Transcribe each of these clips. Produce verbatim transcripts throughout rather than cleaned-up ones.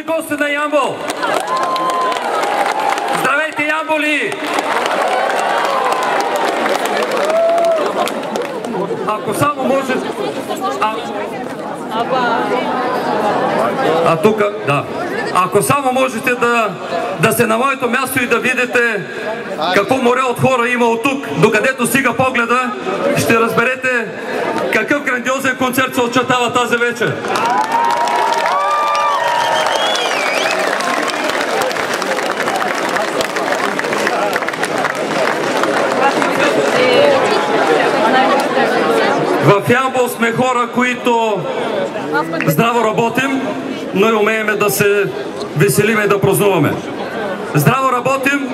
гости на Ямбол! Здравейте, Ямболи! Ако само може... А, а тук, да. Ако само можете да, да сте на моето място и да видите какво море от хора има от тук, докъдето стига погледа, ще разберете какъв грандиозен концерт се очертава тази вечер. В Ямбол сме хора, които здраво работим, но и умеем да се веселим и да празнуваме. Здраво работим,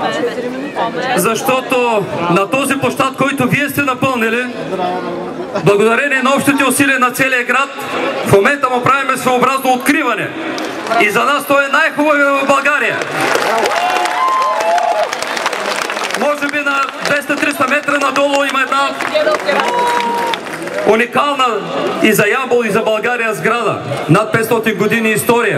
защото на този площад, който вие сте напълнили, благодарение на общите усилия на целия град, в момента му правим своеобразно откриване. И за нас той е най-хубавия в България. Може би на двеста-триста метра надолу има една уникална и за Ямбол, и за България сграда. Над петстотин години история.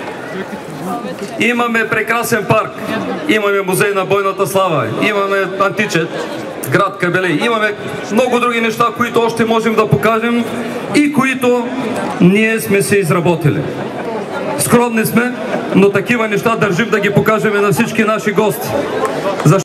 Имаме прекрасен парк. Имаме музей на бойната слава. Имаме античен град Кабелей. Имаме много други неща, които още можем да покажем и които ние сме се изработили. Скромни сме, но такива неща държим да ги покажем на всички наши гости.